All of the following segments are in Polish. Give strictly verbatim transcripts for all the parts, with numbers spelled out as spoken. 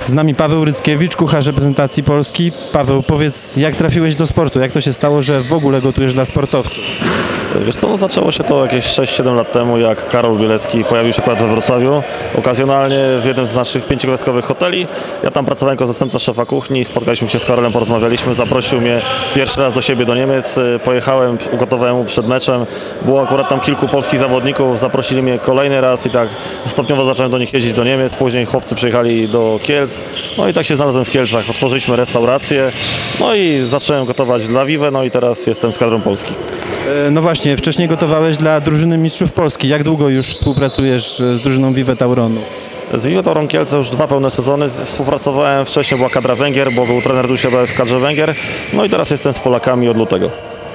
Z nami Paweł Ryckiewicz, kucharz reprezentacji Polski. Paweł, powiedz, jak trafiłeś do sportu? Jak to się stało, że w ogóle gotujesz dla sportowców? Wiesz co, no zaczęło się to jakieś sześć siedem lat temu, jak Karol Bielecki pojawił się akurat we Wrocławiu, okazjonalnie w jednym z naszych pięciogwiazdkowych hoteli. Ja tam pracowałem jako zastępca szefa kuchni, spotkaliśmy się z Karolem, porozmawialiśmy, zaprosił mnie pierwszy raz do siebie do Niemiec, pojechałem, ugotowałem mu przed meczem, było akurat tam kilku polskich zawodników, zaprosili mnie kolejny raz i tak stopniowo zacząłem do nich jeździć do Niemiec, później chłopcy przyjechali do Kielc, no i tak się znalazłem w Kielcach, otworzyliśmy restaurację, no i zacząłem gotować dla Vive, no i teraz jestem z kadrą Polski. No właśnie, wcześniej gotowałeś dla drużyny mistrzów Polski. Jak długo już współpracujesz z drużyną Vive Tauronu? Z Vive Tauron Kielce już dwa pełne sezony współpracowałem. Wcześniej była kadra Węgier, bo był trener Dusia w kadrze Węgier. No i teraz jestem z Polakami od lutego.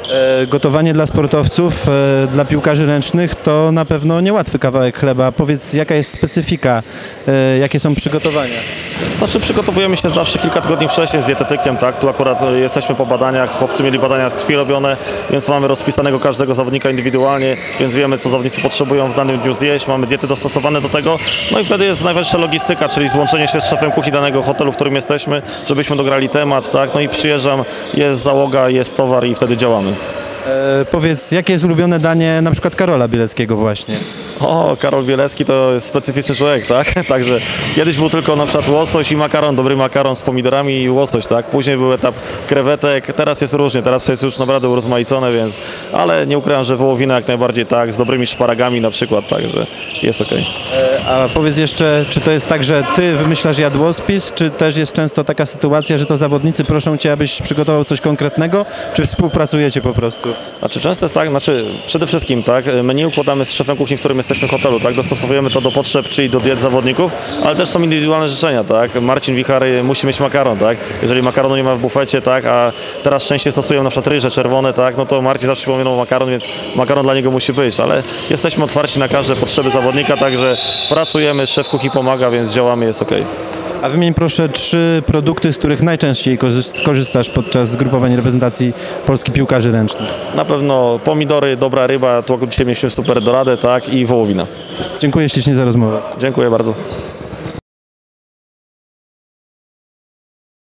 E, gotowanie dla sportowców, e, dla piłkarzy ręcznych to na pewno niełatwy kawałek chleba. Powiedz, jaka jest specyfika, e, jakie są przygotowania? Znaczy przygotowujemy się zawsze kilka tygodni wcześniej z dietetykiem, tak? Tu akurat jesteśmy po badaniach, chłopcy mieli badania z krwi robione, więc mamy rozpisanego każdego zawodnika indywidualnie, więc wiemy, co zawodnicy potrzebują w danym dniu zjeść, mamy diety dostosowane do tego, no i wtedy jest najważniejsza logistyka, czyli złączenie się z szefem kuchni danego hotelu, w którym jesteśmy, żebyśmy dograli temat, tak? No i przyjeżdżam, jest załoga, jest towar i wtedy działamy. E, powiedz, jakie jest ulubione danie na przykład Karola Bieleckiego właśnie? O, Karol Bielecki to jest specyficzny człowiek, tak? Także kiedyś był tylko na przykład łosoś i makaron, dobry makaron z pomidorami i łosoś, tak? Później był etap krewetek, teraz jest różnie, teraz jest już naprawdę urozmaicone, więc, ale nie ukrywam, że wołowina jak najbardziej tak, z dobrymi szparagami na przykład, także jest okej. E, a powiedz jeszcze, czy to jest tak, że ty wymyślasz jadłospis, czy też jest często taka sytuacja, że to zawodnicy proszą cię, abyś przygotował coś konkretnego, czy współpracujecie po prostu? Znaczy często jest tak, znaczy przede wszystkim tak, menu układamy z szefem kuchni, w którym jesteśmy w hotelu, tak, dostosowujemy to do potrzeb, czyli do diet zawodników, ale też są indywidualne życzenia, tak, Marcin Wichar musi mieć makaron, tak, jeżeli makaronu nie ma w bufecie, tak, a teraz częściej stosujemy na przykład ryże czerwone, tak, no to Marcin zawsze przypominał makaron, więc makaron dla niego musi być, ale jesteśmy otwarci na każde potrzeby zawodnika, także pracujemy, szef kuchni pomaga, więc działamy, jest okej. A wymień proszę trzy produkty, z których najczęściej korzystasz podczas zgrupowań reprezentacji Polski piłkarzy ręcznych. Na pewno pomidory, dobra ryba, tu dzisiaj mieliśmy super doradę, tak, i wołowina. Dziękuję ślicznie za rozmowę. Dziękuję bardzo.